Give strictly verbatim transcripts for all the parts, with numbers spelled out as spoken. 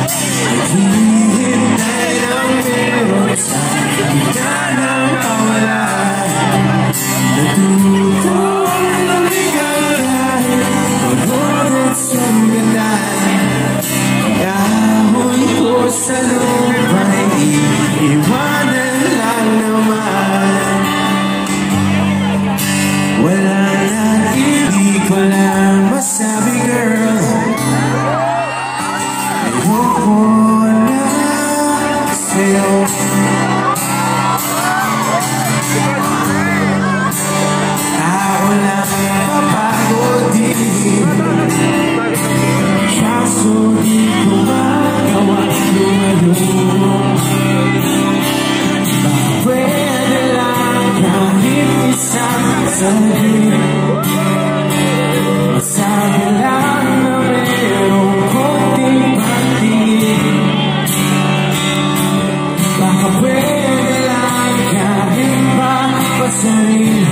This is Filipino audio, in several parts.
Naghihintay ng meron sa gitna ng kawalan. Natutong lumikay pagod at sumatan. Ahon ko sa lupa'y iiwanan lang naman. Wala na, hindi ko lang masabi, girl. Ayoko na sa'yo. Ako lang mapagod din, kaso di ko magawa lumayo. Baka pwede lang kahit isang sandali, masabi lang na merong konting pagtingin. Baka pwede lang kahit mapasarin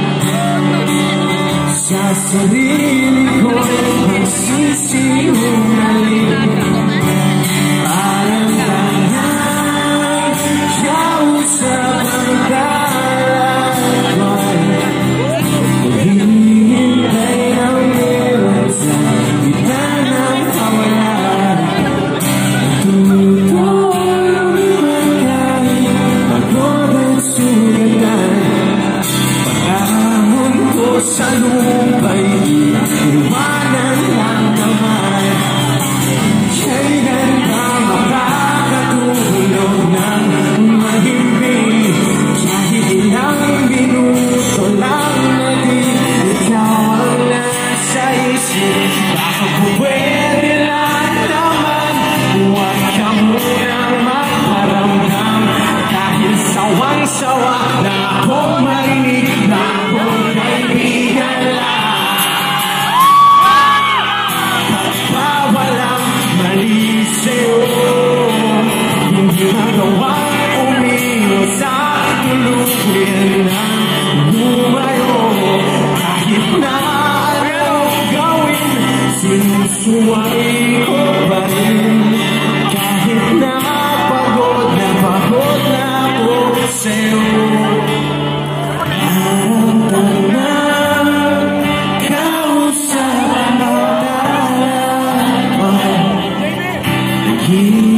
sa sarili ko magsisinungaling. Parang tangang kausap ang dalaman. Naghihintay ng meron sa gitna ng kawalan. Natutulong lumikay pagod at sugatan. Pag-ahon ko sa lupa'y iwanan lang naman. Kailan ka makakatulog ng mahimbing? Kahit ilang minuto lang na di ikaw ang nasa isip. Baka pwede lang naman, huwag ka munang magparamdam. Dahil sawang-sawa na akong marinig na akong kaibigan lang. Pagpawalang mali sa'yo, hindi magawang umiwas sa tuluyan ng lumayo. Kahit na anong gawin, sinusuway ko pa rin. Kahit na pagod na pagod na ako sa'yo. Parang tangang kausap ang dalaman.